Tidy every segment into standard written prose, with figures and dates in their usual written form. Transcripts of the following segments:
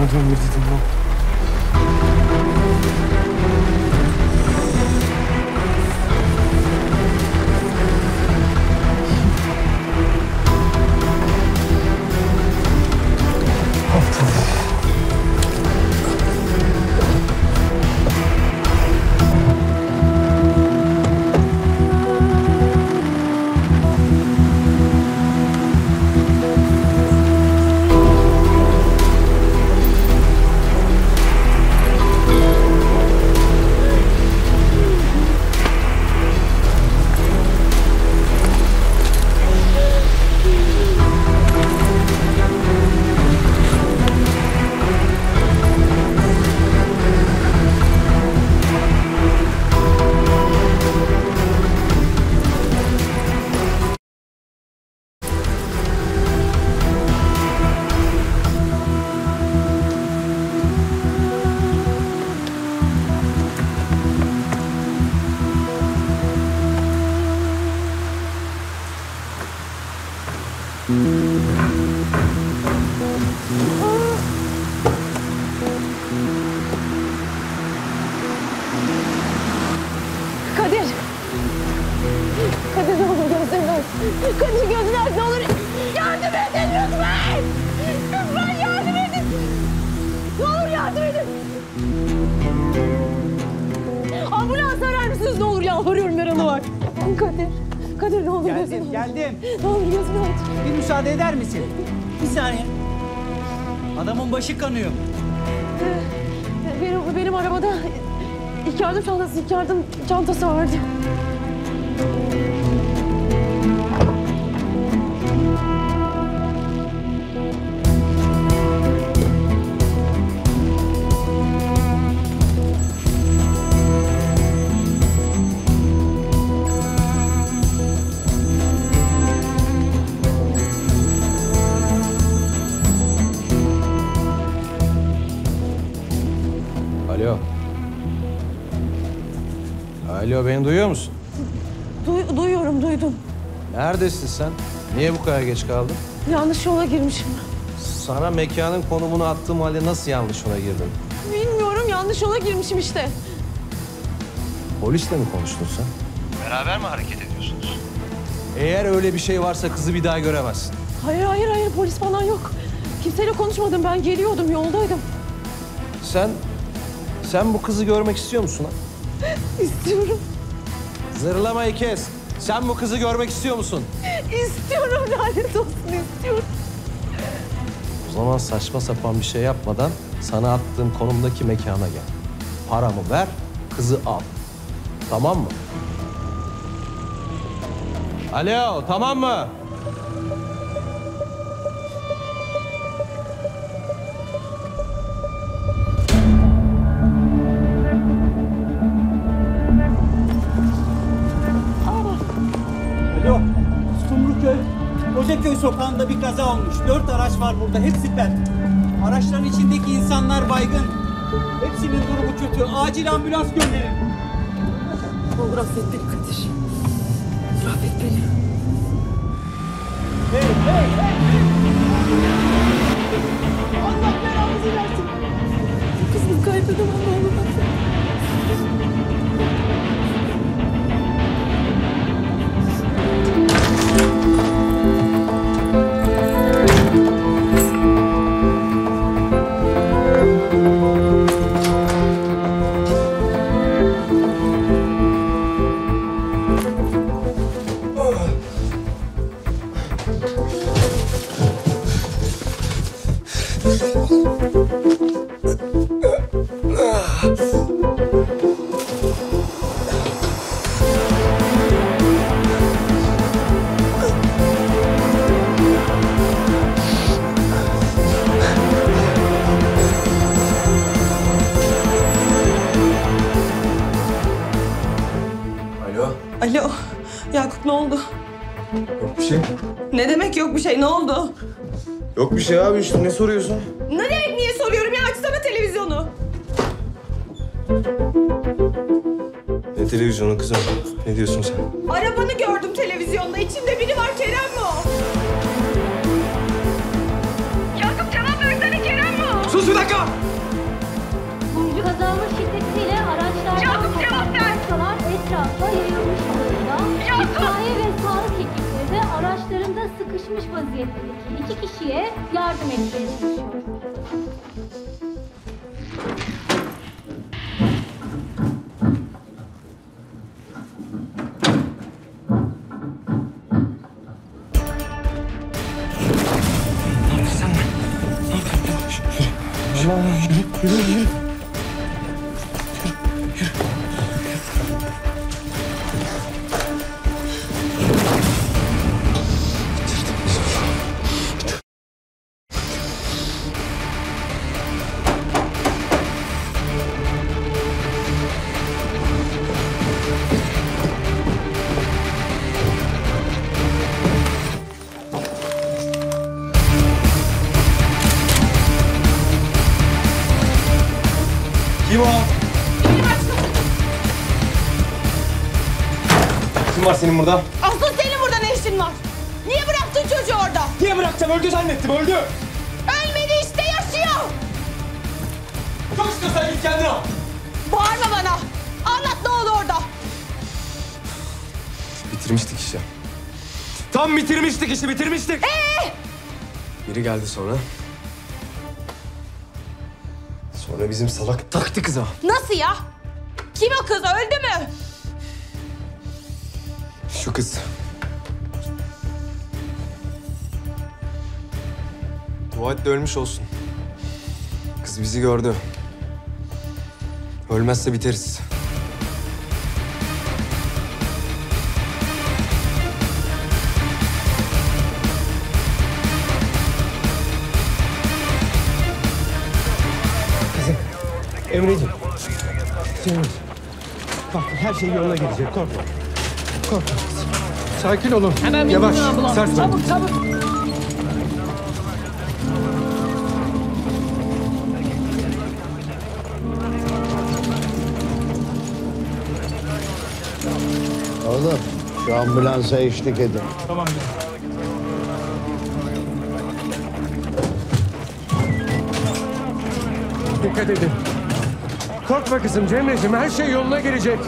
saat 11 dedim lan. Kadir! Kadir ne olur gözlerini aç. Kadir gözünü aç ne olur. Yardım edin lütfen! Lütfen yardım edin! Ne olur yardım edin! Ambulans arar mısınız ne olur yalvarıyorum yaralı var. Kadir! Kadir ne olur gözünü aç. Geldim. Ne olur gözünü aç. Bir müsaade eder misin? Bir saniye. Adamın başı kanıyor. Benim arabada ilk yardım çantası vardı. Alo. Alo, beni duyuyor musun? Duyuyorum, duydum. Neredesin sen? Niye bu kadar geç kaldın? Yanlış yola girmişim. Sana mekanın konumunu attığım halde nasıl yanlış yola girdin? Bilmiyorum, yanlış yola girmişim işte. Polisle mi konuştun sen? Beraber mi hareket ediyorsunuz? Eğer öyle bir şey varsa kızı bir daha göremezsin. Hayır, polis falan yok. Kimseyle konuşmadım, ben geliyordum, yoldaydım. Sen bu kızı görmek istiyor musun ha? İstiyorum. Zırlamayı kes. Sen bu kızı görmek istiyor musun? İstiyorum, lanet olsun, istiyorum. O zaman saçma sapan bir şey yapmadan sana attığım konumdaki mekana gel. Paramı ver, kızı al. Tamam mı? Alo, tamam mı? Alo. Sumruköy. Kocaköy sokağında bir kaza olmuş. 4 araç var burada. Hepsi pert. Araçların içindeki insanlar baygın. Hepsinin durumu kötü. Acil ambulans gönderin. Ne olur affet beni Kadir. Affet beni. Hey! Allah belanızı versin. Kızımı kaybedemem, ne olur affet. Alo, Yakup ne oldu? Yok bir şey. Ne demek yok bir şey, ne oldu? Yok bir şey abi işte ne soruyorsun? Ne demek niye soruyorum ya, açsana televizyonu. Ne televizyonu kızım? Ne diyorsun sen? Arabanı gördüm televizyonda, içinde biri var, Kerem mi o? Yakup cevap versene, Kerem mi o? Sus Bir dakika! Kazanın şiddetiyle araçlardan kalan etrafa yayılmış durumda. İtfaiye ve sağlık ekipleri de araçlarında sıkışmış vaziyetteki 2 kişiye yardım etmeye çalışıyor. Kim o? Kim var senin burada? Asıl senin burada ne işin var? Niye bıraktın çocuğu orada? Niye bırakacağım? Öldü zannettim, öldü. Ölmedi işte, yaşıyor. Çok istiyorsan git kendin al. Bağırma bana. Anlat ne oldu orada? Bitirmiştik işi. Tam bitirmiştik işi, bitirmiştik. Biri geldi sonra. Sonra bizim salak taktı kıza. Nasıl ya? Kim o kız, öldü mü? Şu kız. Dua et de ölmüş olsun. Kız bizi gördü. Ölmezse biteriz. Emre'ciğim. Cemil. Bak her şey yoluna girecek. Korkma. Korkma. Sakin olun. Hemen yavaş. Sarsma. Çabuk çabuk. Oğlum şu ambulansa eşlik edin. Dikkat edin. Korkma kızım Cemre'ciğim. Her şey yoluna girecek.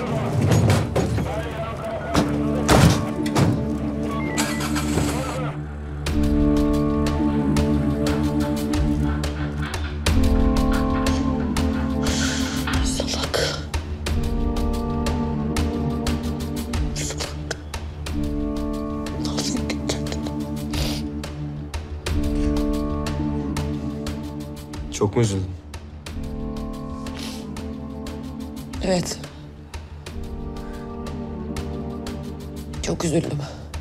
Çok mu üzüldün? Evet. Çok üzüldüm.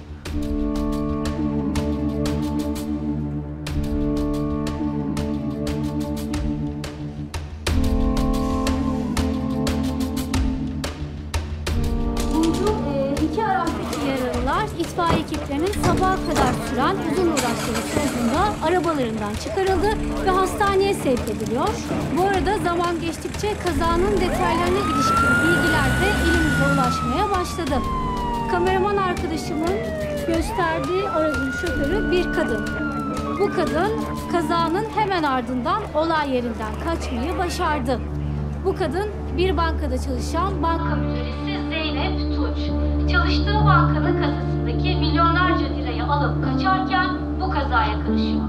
İki araçtaki yaralılar itfaiye ekiplerinin sabaha kadar süren uzun uğraşları sonucunda arabalarından çıkarıldı ve hastaneye sevk ediliyor. Bu arada zaman geçtikçe kazanın detaylarına ilişkin bilgiler de elimize ulaşmaya başladı. Kameraman arkadaşımın gösterdiği aracın şoförü bir kadın. Bu kadın kazanın hemen ardından olay yerinden kaçmayı başardı. Bu kadın bir bankada çalışan banka müdüresi Zeynep Tunç. Çalıştığı bankanın kasasındaki milyonlarca lirayı alıp kaçarken bu kazaya karışıyor.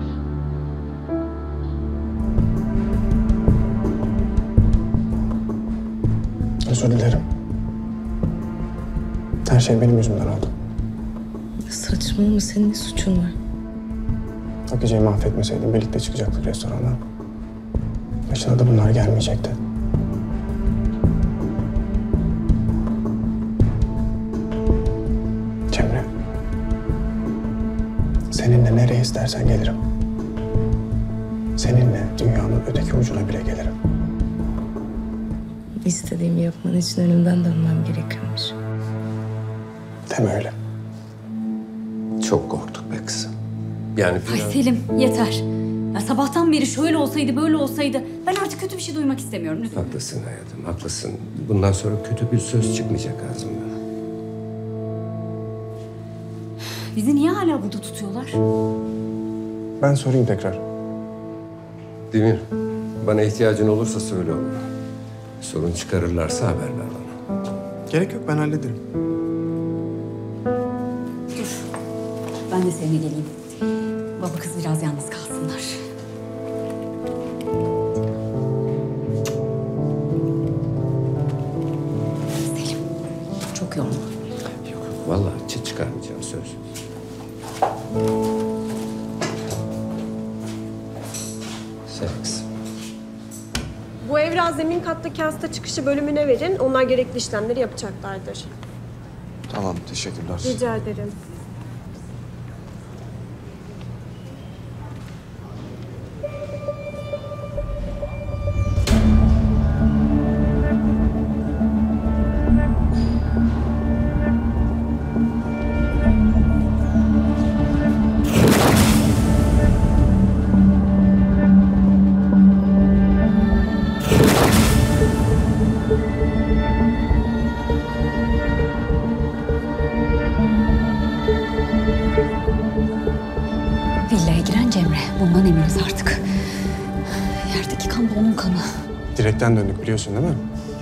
Özür dilerim. Her şey benim yüzümden oldu. Saçmalama, senin ne suçun var? Hatice'yi mahvetmeseydim birlikte çıkacaktık restorandan. Başına da bunlar gelmeyecekti. Cemre. Seninle nereye istersen gelirim. Seninle dünyanın öteki ucuna bile gelirim. İstediğimi yapman için önümden dönmem gerekiyormuş. Deme öyle. Çok korktuk be kızım. Yani Ay Selim yeter. Ya sabahtan beri şöyle olsaydı böyle olsaydı. Ben artık kötü bir şey duymak istemiyorum lütfen. Haklısın hayatım, haklısın. Bundan sonra kötü bir söz çıkmayacak ağzımdan. Bizi niye hala burada tutuyorlar? Ben sorayım tekrar. Demir, Bana ihtiyacın olursa söyle onu. Sorun çıkarırlarsa haber ver bana. Gerek yok, ben hallederim. Ben de seninle geleyim. Baba kız biraz yalnız kalsınlar. Selim, çok yorma. Yok, vallahi çıt çıkarmayacağım söz. Seks. Bu evrağı zemin kattaki hasta çıkışı bölümüne verin. Onlar gerekli işlemleri yapacaklardır. Tamam, teşekkürler. Rica ederim. Villaya giren Cemre. Bundan eminiz artık. Yerdeki kan da onun kanı. Direkten döndük biliyorsun değil mi?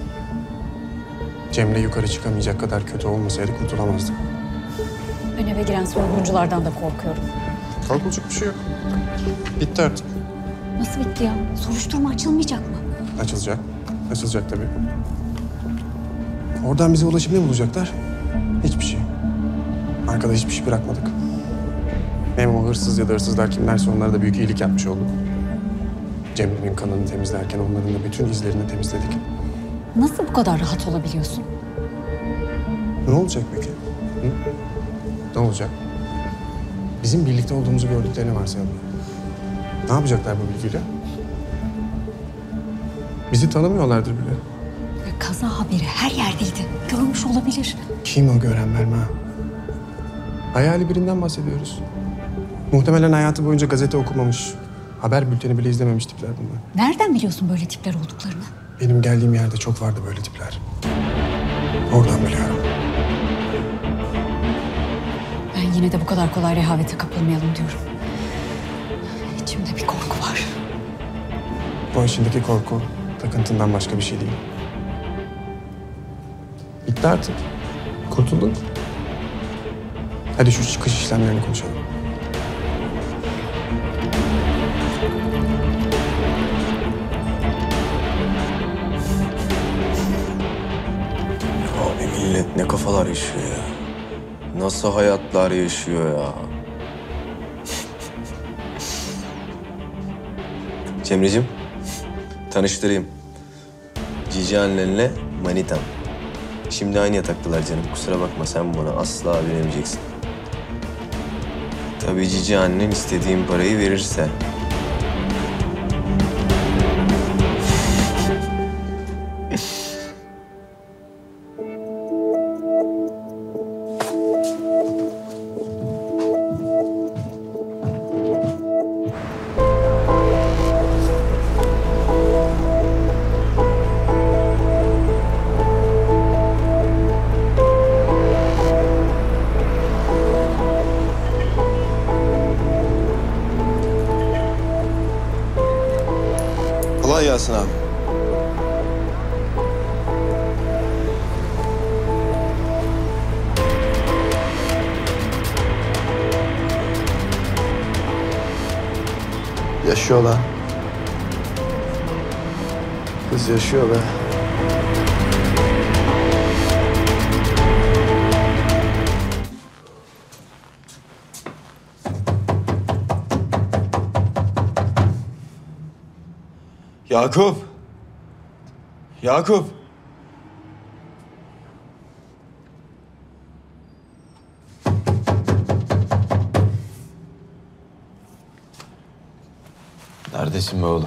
Cemre yukarı çıkamayacak kadar kötü olmasaydı kurtulamazdı. Ben eve giren soygunculardan da korkuyorum. Korkulacak bir şey yok. Bitti artık. Nasıl bitti ya? Soruşturma açılmayacak mı? Açılacak. Açılacak tabii. Oradan bize ulaşıp ne bulacaklar? Hiçbir şey. Arkada hiçbir şey bırakmadık. Hem o hırsız ya da hırsızlar kimlerse onlara da büyük iyilik yapmış olduk. Cemre'nin kanını temizlerken onların da bütün izlerini temizledik. Nasıl bu kadar rahat olabiliyorsun? Ne olacak peki? Hı? Ne olacak? Bizim birlikte olduğumuzu gördüklerini varsayalım. Ne yapacaklar bu bilgiyle? Bizi tanımıyorlardır bile. Kaza haberi her yerdeydi. Görmüş olabilir. Kim o gören Belma? Hayali birinden bahsediyoruz. Muhtemelen hayatı boyunca gazete okumamış, haber bülteni bile izlememiş tipler bunlar. Nereden biliyorsun böyle tipler olduklarını? Benim geldiğim yerde çok vardı böyle tipler. Oradan biliyorum. Ben yine de bu kadar kolay rehavete kapılmayalım diyorum. İçimde bir korku var. Bu içindeki korku takıntından başka bir şey değil. Bitti artık. Kurtulduk. Hadi şu çıkış işlemlerini konuşalım. Abi millet ne kafalar yaşıyor ya. Nasıl hayatlar yaşıyor ya. Cemre'cim, tanıştırayım. Cici annenle manitam. Şimdi aynı yataktalar canım. Kusura bakma, sen buna asla bilemeyeceksin. Tabii Cici annen istediğin parayı verirse. Kolay gelsin abi. Yaşıyor lan. Kız yaşıyor be. Yakup! Yakup! Neredesin be oğlum?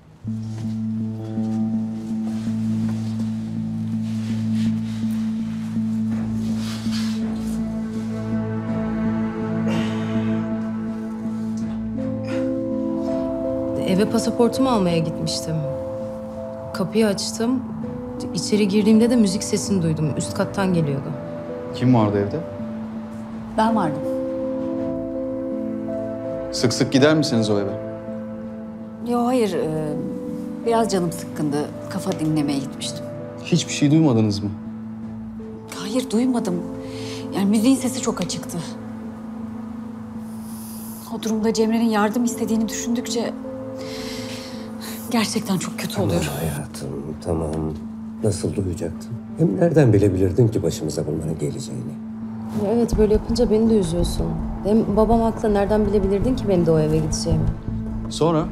Eve pasaportumu almaya gitmiştim. Kapıyı açtım. İçeri girdiğimde de müzik sesini duydum. Üst kattan geliyordu. Kim vardı evde? Ben vardım. Sık sık gider misiniz o eve? Yo hayır. Biraz canım sıkkındı. Kafa dinlemeye gitmiştim. Hiçbir şey duymadınız mı? Hayır duymadım. Yani müziğin sesi çok açıktı. O durumda Cemre'nin yardım istediğini düşündükçe gerçekten çok kötü oluyorum. Tamam hayatım, tamam. Nasıl duyacaktın? Hem nereden bilebilirdin ki başımıza bunların geleceğini? Evet, böyle yapınca beni de üzüyorsun. Hem babam haklı, nereden bilebilirdin ki benim de o eve gideceğimi? Sonra?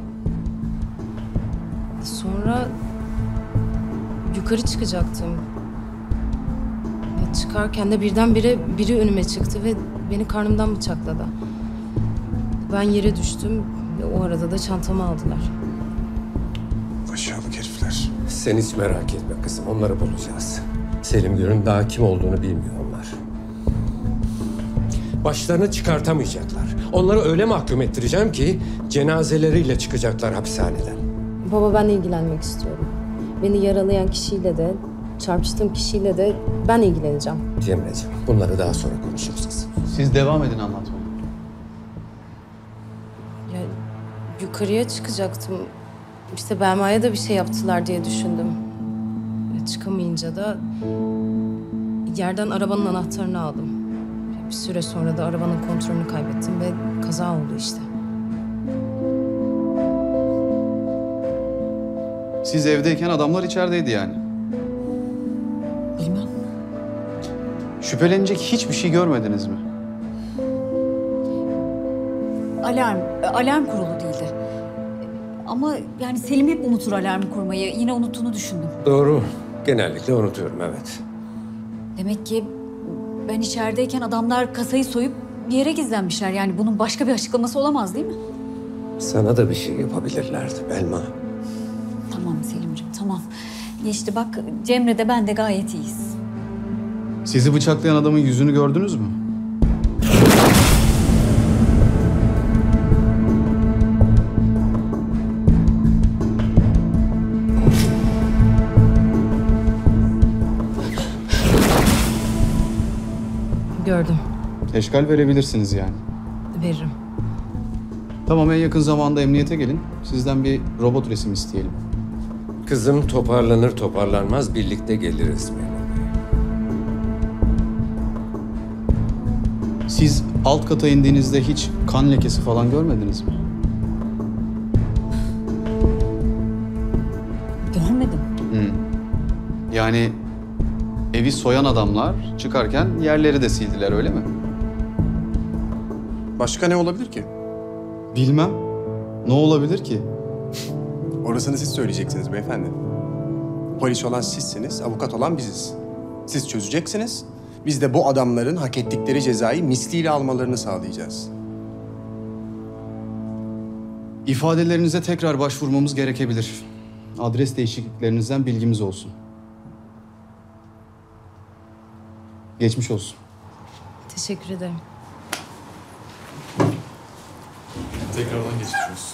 Sonra yukarı çıkacaktım. Ve çıkarken de birdenbire biri önüme çıktı ve beni karnımdan bıçakladı. Ben yere düştüm ve o arada da çantamı aldılar. Aşağılık herifler. Sen hiç merak etme kızım, onları bulacağız. Selim Gür'ün daha kim olduğunu bilmiyor onlar. Başlarını çıkartamayacaklar. Onları öyle mahkum ettireceğim ki cenazeleriyle çıkacaklar hapishaneden. Baba, ben ilgilenmek istiyorum. Beni yaralayan kişiyle de, çarpıştığım kişiyle de ben ilgileneceğim. Cemre'ciğim, bunları daha sonra konuşuruz. Siz devam edin anlatmaya. Ya, yukarıya çıkacaktım. İşte Belma'ya da bir şey yaptılar diye düşündüm. Ya, çıkamayınca da yerden arabanın anahtarını aldım. Bir süre sonra da arabanın kontrolünü kaybettim ve kaza oldu işte. Siz evdeyken adamlar içerideydi yani. Bilmem. Şüphelenecek hiçbir şey görmediniz mi? Alarm kurulu değildi. Ama yani Selim hep unutur alarm kurmayı. Yine unuttuğunu düşündüm. Doğru. Genellikle unutuyorum, evet. Demek ki ben içerideyken adamlar kasayı soyup bir yere gizlenmişler. Yani bunun başka bir açıklaması olamaz değil mi? Sana da bir şey yapabilirlerdi Belma. Tamam Selimciğim, tamam. Geçti bak, Cemre de ben de gayet iyiyiz. Sizi bıçaklayan adamın yüzünü gördünüz mü? Gördüm. Eşkal verebilirsiniz yani. Veririm. Tamam, en yakın zamanda emniyete gelin. Sizden bir robot resim isteyelim. Kızım toparlanır toparlanmaz birlikte geliriz Memur Bey. Siz alt kata indiğinizde hiç kan lekesi falan görmediniz mi? Görmedim. Yani evi soyan adamlar çıkarken yerleri de sildiler, öyle mi? Başka ne olabilir ki? Bilmem. Ne olabilir ki? Orasını siz söyleyeceksiniz beyefendi. Polis olan sizsiniz, avukat olan biziz. Siz çözeceksiniz, biz de bu adamların hak ettikleri cezayı misliyle almalarını sağlayacağız. İfadelerinize tekrar başvurmamız gerekebilir. Adres değişikliklerinizden bilgimiz olsun. Geçmiş olsun. Teşekkür ederim. Tekrardan geçmiş olsun.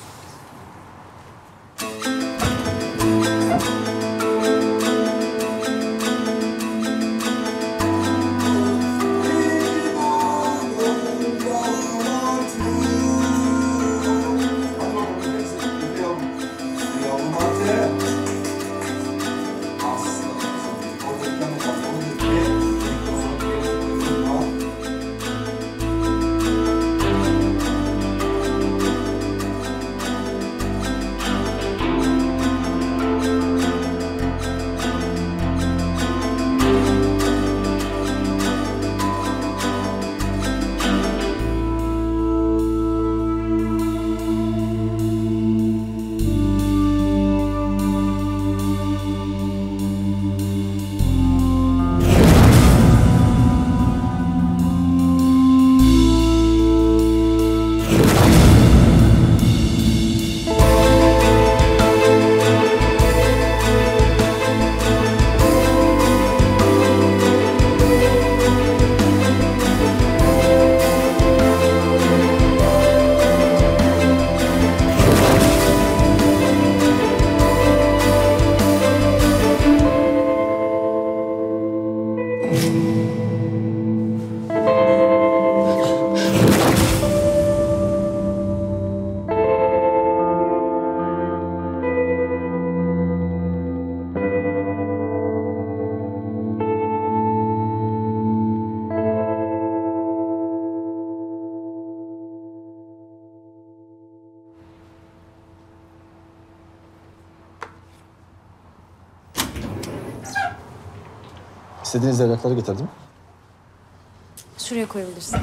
İstediğiniz evrakları getirdim. Şuraya koyabilirsin.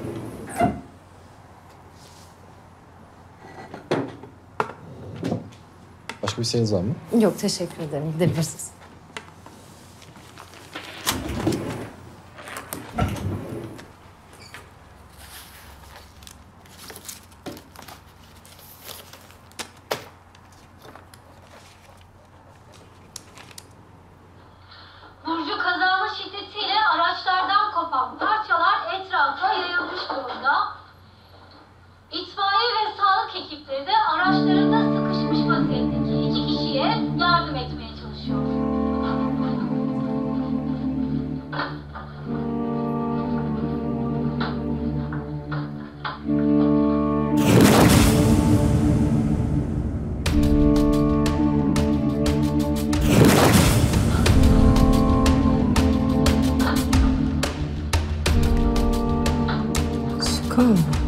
Başka bir isteğiniz var mı? Yok, teşekkür ederim. Gidebilirsiniz. Burcu kazanın şiddetiyle araçlardan kopan parçalar etrafa yayılmış durumda. İtfaiye ve sağlık ekipleri de araçlarında sıkışmış vaziyetteki 2 kişiye yardım etmeye çalışıyor. Çıkamam.